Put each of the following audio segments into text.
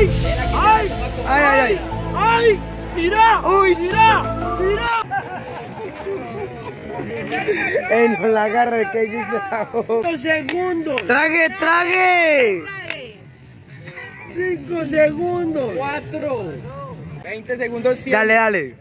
¡Ay! ¡Ay! ¡Ay, ay, ay! ¡Ay! ¡Mira! ¡Uy! ¡Mira! ¡Mira! No la agarre que dice. 5 segundos. ¡Trague, trague! 5 segundos. 4, 20 segundos. Dale, dale.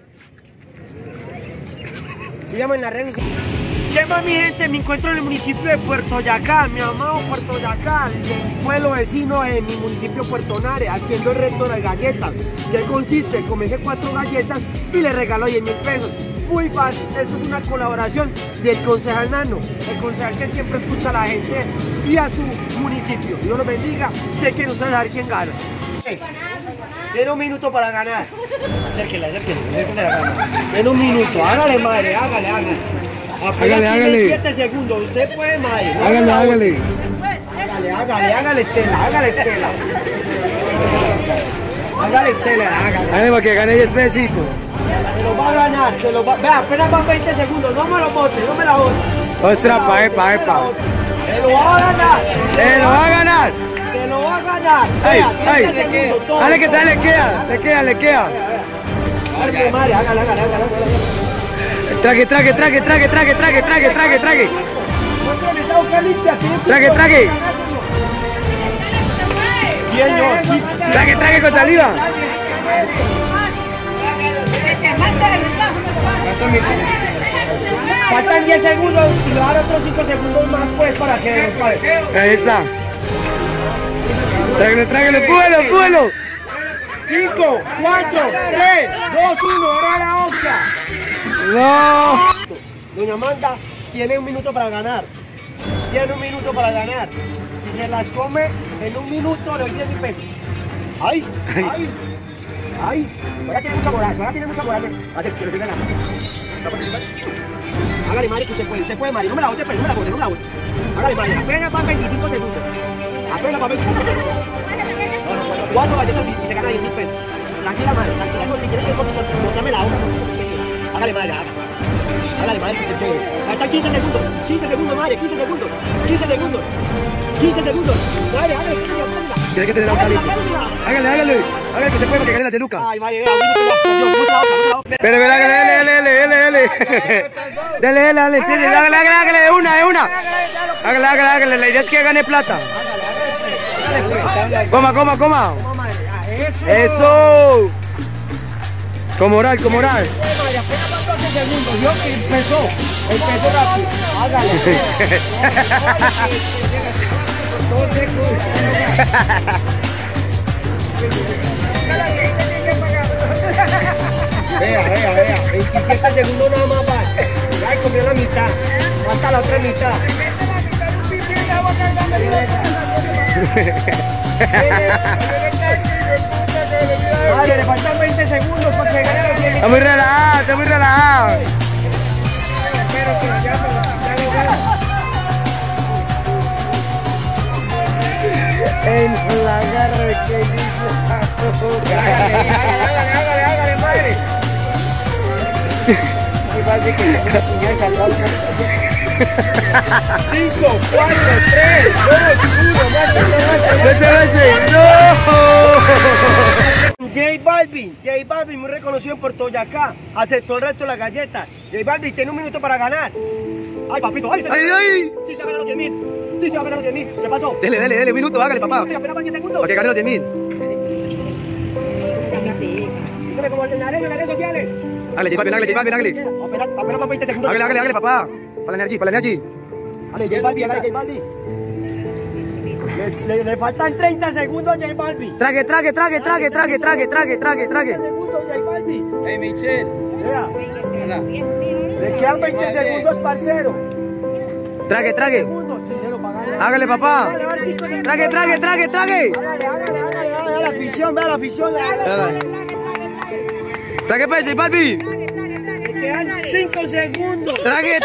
Síganme en las redes. ¿Qué más, mi gente? Me encuentro en el municipio de Puerto Yacá, mi amado Puerto Yacá, el pueblo vecino de mi municipio Puerto Nare, haciendo el reto de las galletas. ¿Qué consiste? Comencé 4 galletas y le regalo 10.000 pesos. Muy fácil, eso es una colaboración del concejal Nano, el concejal que siempre escucha a la gente y a su municipio. Dios los bendiga, chequen ustedes a ver quién gana. Tiene un minuto para ganar. Acérquenle a ganar. Tiene un minuto, hágale madre, hágale. Hágale. 7 segundos, usted puede madre. No Hágale. Hágale Estela. Hágale para que gane 10 pesitos. Se lo va a ganar, Vea, apenas van 20 segundos, no me lo bote, no me la bote. Ostras, epa. Se lo va a ganar. ¡Se lo va a ganar! Se lo va a ganar. ¡Ay! Vea, 30 segundos, todo. ¡Dale que le queda! ¡Le queda! Hágale, madre, hágale. Trague. Muéstrame esa boca limpia, Trague. Trague con saliva. Faltan 10 segundos y le dar otros 5 segundos más pues para que nos pague. Ahí está. Tráguele, púelo. 5, 4, 3, 2, 1, ahora la Oscar. No. Doña Amanda tiene un minuto para ganar. Si se las come en un minuto le doy 10.000 pesos. ¡Ay! Ahora tiene mucha moral. Hace que lo siga ganando. Hágale, madre, que usted puede, madre. No me la bote. Hágale, madre. Apenas van 25 segundos. 4 galletas y se gana 10.000 pesos. Tranquila, madre. No, si quieres que bótame la hoja. Hágale, madre. Hágale, madre, que se puede. Faltan 15 segundos. 15 segundos, madre. 15 segundos. Madre, hágale. Tiene que tener la boca limpia. Hágale que se puede porque gane la teluca. Ay, madre, Pero hágale. Dale, hágale, una. Hágale, la idea es que gane plata. Coma. Eso. Con moral. Madre, apenas van 12 segundos. Yo que empezó rápido. Hágale. Vea, 27 segundos nada más va. Ya comió la mitad, falta la otra mitad. Vale, le faltan 20 segundos para que gane los 10.000. Está muy relajado. Pero que ya le gana. En la garra que dice. Hágale, madre. Y va a decir que ya sacó 5, 4, 3, 2, 1, ¡No! J Balvin, muy reconocido en Puerto Yacá, aceptó el resto de las galletas. J Balvin tiene un minuto para ganar. Ay, papito, ¡Ay! Sí se va a ganar los 10.000. ¿Qué pasó? Dele, un minuto, hágale, papá. Apenas van 10 segundos. Para que gane los 10.000. Dígame cómo en las redes sociales. Hágale. Apenas van 20 segundos. Hágale, papá. Para la energía. Dale, J Balvin. Le faltan 30 segundos a J Balvin. Trague. 30 segundos, J Balvin. Hey, Michelle. Vea, Hola. le quedan 20 segundos, parcero. Trague. Segundos, dinero para ganar. Hágale, papá. Dale, va, 5 segundos. Trague. Hágale, vea la afición. Trague, pues, J Balvin. Le quedan 5 segundos. Trague.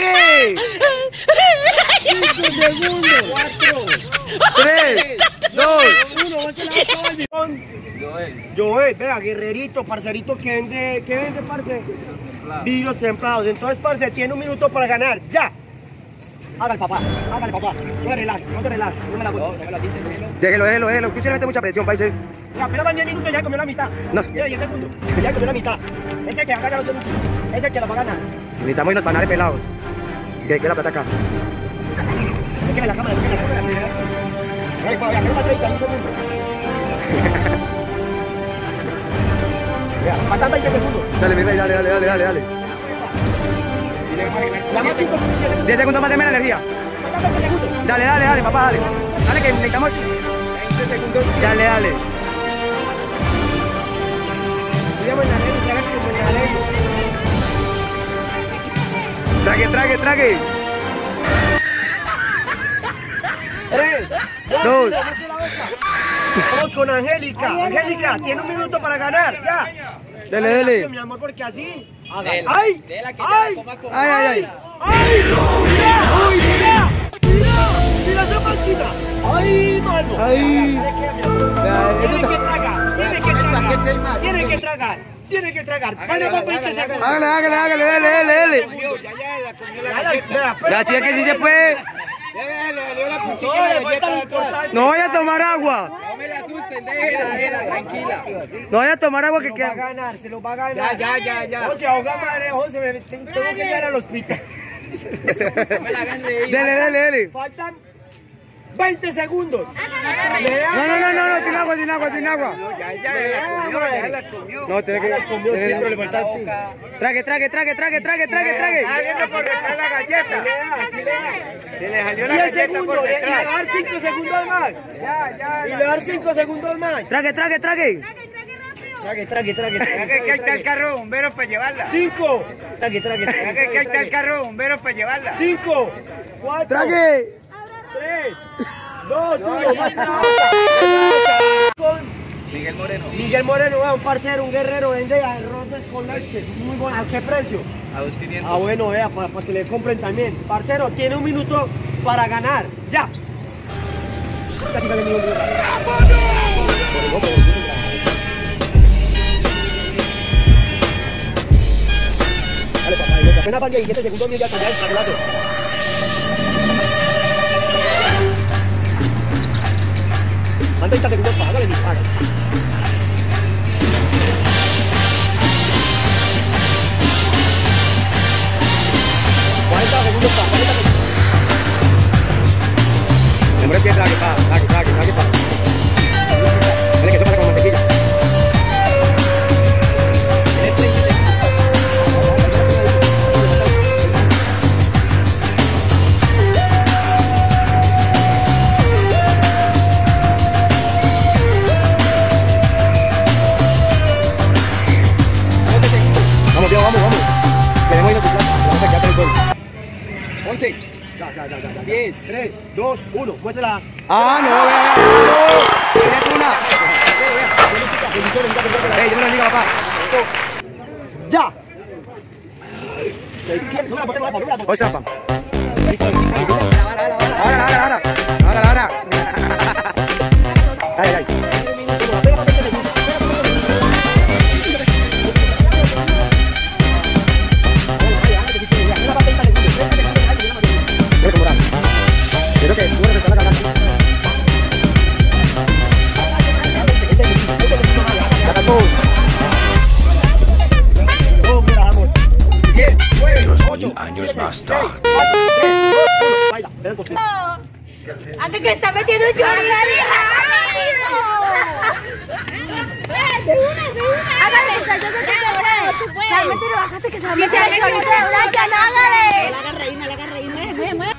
5 segundos. 4, 3, 2. 1. Joel, vea, guerrerito, parcerito que vende, ¿qué vende, parce? Vidrios templados. Entonces, parce, tiene un minuto para ganar. ¡Ya! Haga el papá. No se relaje, no me la aguanto. Déjelo. Usted se le mete mucha presión, país. Apenas van 10 minutos ya comió la mitad. No. Mira, 10 segundos. Ya comió la mitad. Ese que va a ganar los 2 minutos. Ese que la va a ganar. Necesitamos irnos panales pelados. Que la plata acá. Es que la cámara, Ay, pa, ya, menos 31 segundos. Faltan 20 segundos. Dale, mi rey, dale. La más 5 segundos. 10 segundos más de menos energía. Faltan 20 segundos. Dale, papá, dale. Dale, que necesitamos 20 segundos. Dale. Cuidamos en la red, que haga que se le dé. Trague. 3, 2. Vamos con Angélica. Angélica, tiene 1 minuto para ganar, ya. Dale. Mi amor, porque así. ¡Ay! Ay. ¡Mira esa máquina! ¡Ay, mano! Ay. Tiene que tragar. Vale, por 20 segundos. Hágale, dale. La chica que sí se puede. No vaya a tomar agua. No me la asusten, déjela, tranquila. No vaya a tomar agua que Se lo va a queda. ganar, se lo va a ganar. Ya. José, ahoga madre, José, tengo que llegar al hospital. No me la hagan reír. Dale. Faltan 20 segundos. No, tiene agua. Ya la comió. No, tiene que. Siempre le falta a ti. Trague. Háganlo por detrás la galleta. Se le salió la 10 galleta segundos, por y le va a detrás. dar 5 segundos más. Y le va a dar 5 segundos más. Trague. Trague. Que ahí está el carro bombero para llevarla. 5. Trague. Que ahí está el carro bombero para llevarla. 5, 4, Trague. 3, 2, 1. Más con Miguel Moreno, un parcero, un guerrero, vende arroces con leche. Muy bueno. ¿A qué precio? A 2.500. Ah, bueno, vea, para que le compren también. Parcero, tiene 1 minuto para ganar. ¡Ya! Dale, papá, apenas van 17 segundos, mira, ya el tablazo. Van 30 segundos para, hágale, dispara. Demora que trague, pa. Dale, que eso pasa con mantequilla. Vamos. Queremos irnos a su plaza. Vamos a quedar con el gol. 11. Ya. 10. 3, 2, 1. Muéstrala. Vea. Tienes una. Yo me lo digo, papá. ¡Ya! No me la botes, Hoy trampa. Ahora. Ay. Creo que tú eres la ganancia. La tacó. No, mira, vamos. 10, 9, 8 años más tarde. Baila, ven contigo. Antes que está metiendo un chorizo. De una. Hágale, salta, tú puedes. Realmente lo bajaste que se va a meter el chorizo de una, ya no, hágale. La agarra ahí, mueve.